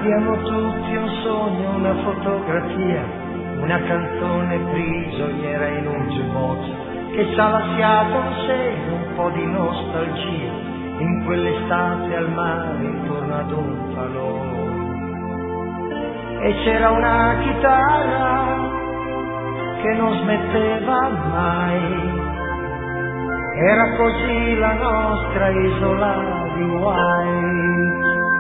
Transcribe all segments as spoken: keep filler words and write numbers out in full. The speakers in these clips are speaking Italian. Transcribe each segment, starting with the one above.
Abbiamo tutti un sogno, una fotografia, una canzone prigioniera in un giubbotto che ci ha lasciato un segno, un po' di nostalgia in quell'estate al mare intorno ad un falò. E c'era una chitarra che non smetteva mai, era così la nostra isola di White.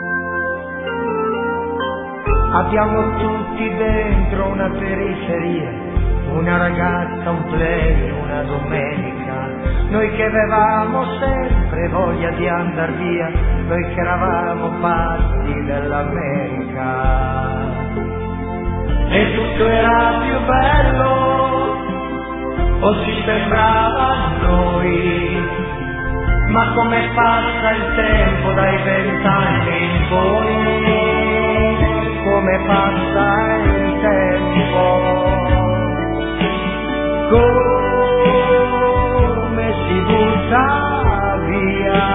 Abbiamo tutti dentro una periferia, una ragazza, un play, una domenica, noi che avevamo sempre voglia di andar via, noi che eravamo pazzi dell'America. E tutto era più bello, o si sembrava a noi, ma come passa il tempo dai vent'anni in poi, come passa il tempo, come si butta via.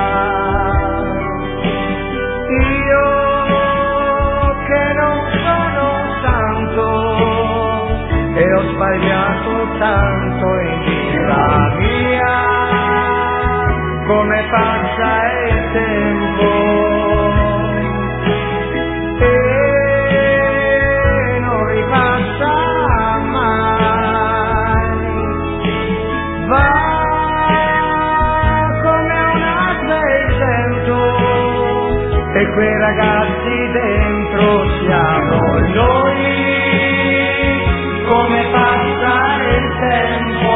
Io che non sono santo e ho sbagliato tanto in vita mia, come passa il tempo e non ripassa mai, va come una seicento e quei ragazzi dentro siamo noi, come passa il tempo.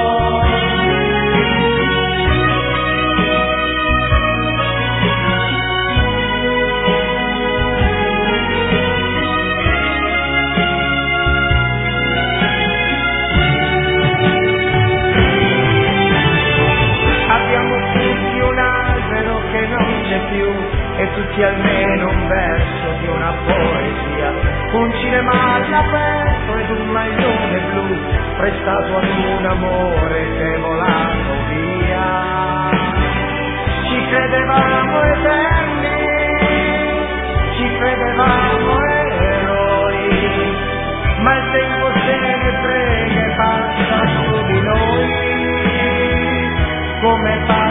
Abbiamo tutti un albero che non c'è più e tutti almeno un verso di una poesia, un cinema all'aperto ed un maglione blu prestato ad un amore che è volato via. Ci credevamo eterni, ci credevamo eroi, ma il tempo se ne frega e passa su di noi, come fa